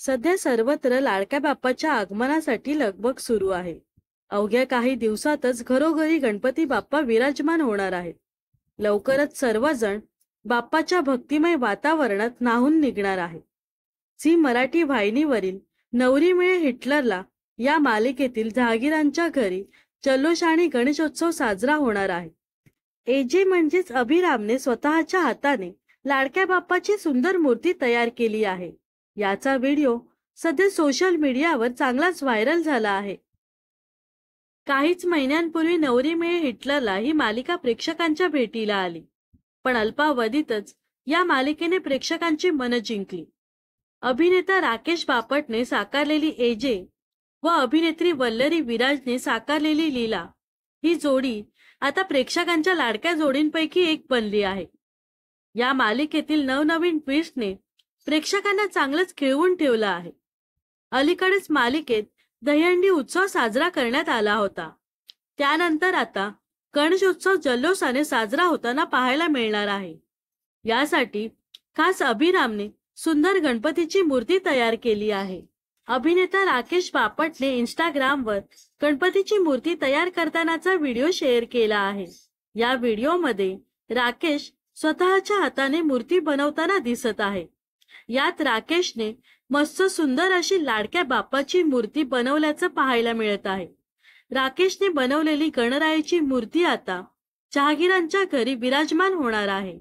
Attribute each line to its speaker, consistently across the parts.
Speaker 1: सध्या सर्वत्र लाडक्या बाप्पाच्या आगमनासाठी लगबग सुरू आहे. अवघ्या काही दिवसातच घरोघरी गणपती बाप्पा विराजमान होणार आहेत. लवकरच सर्वजण बाप्पाच्या भक्तिमय वातावरणात न्हाऊन निघणार आहेत. झी मराठी वाहिनीवरील नवरी मिळे हिटलरला या मालिकेतील जहागीरांच्या घरी जल्लोष आणि गणेशोत्सव साजरा होणार आहे. एजे म्हणजेच अभिरामने स्वतःच्या हाताने लाडक्या बाप्पाची सुंदर मूर्ती तयार केली आहे. याचा व्हिडिओ सध्या सोशल मीडियावर चांगलाच व्हायरल झाला आहे. काहीच महिन्यांपूर्वी नवरी मिळे हिटलरला ही मालिका प्रेक्षकांच्या भेटीला आली, पण अल्पावधीतच या मालिकेने प्रेक्षकांची मनं जिंकली. अभिनेता राकेश बापटने साकारलेली एजे व अभिनेत्री वल्लरी विराजने साकारलेली लीला ही जोडी आता प्रेक्षकांच्या लाडक्या जोडींपैकी एक बनली आहे. या मालिकेतील नवनवीन ट्विस्टने प्रेक्षकांना चांगलंच खिळवून ठेवलं आहे. अलीकडेच मालिकेत दहीहंडी उत्सव साजरा करण्यात आला होता. त्यानंतर आता गणेशोत्सव जल्लोषाने साजरा होताना पाहायला मिळणार आहे. यासाठी खास अभिरामने सुंदर गणपतीची मूर्ती तयार केली आहे. अभिनेता राकेश बापटने इंस्टाग्रामवर गणपतीची मूर्ती तयार करतानाचा व्हिडिओ शेअर केला आहे. या व्हिडिओमध्ये राकेश स्वतःच्या हाताने मूर्ती बनवताना दिसत आहे. यात राकेशने मस्त सुंदर अशी लाडक्या बाप्पाची मूर्ती बनवल्याचं पाहायला मिळत आहे. राकेशने बनवलेली गणरायाची मूर्ती आता जहागीरांच्या घरी विराजमान होणार आहे.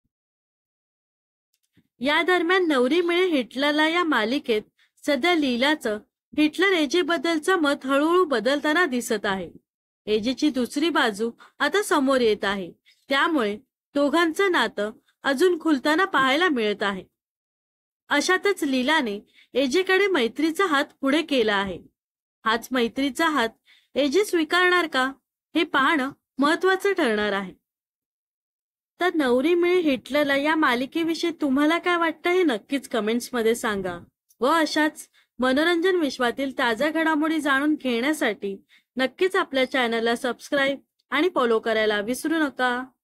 Speaker 1: या दरम्यान नवरी मिळे हिटलरला या मालिकेत सध्या लीलाचं हिटलर एजे बद्दलचं मत हळूहळू बदलताना दिसत आहे. एजेची दुसरी बाजू आता समोर येत आहे. त्यामुळे दोघांचं नातं अजून खुलताना पाहायला मिळत आहे. अशातच लीलाने एजेकडे मैत्रीचा हात पुढे केला आहे. हाच मैत्रीचा हात एजे स्वीकारणार का हे पाहणं महत्वाचं ठरणार आहे. तर नवरी मिळे हिटलरला या मालिकेविषयी तुम्हाला काय वाटतं हे नक्कीच कमेंट्स मध्ये सांगा. व अशाच मनोरंजन विश्वातील ताज्या घडामोडी जाणून घेण्यासाठी नक्कीच आपल्या चॅनलला सबस्क्राईब आणि फॉलो करायला विसरू नका.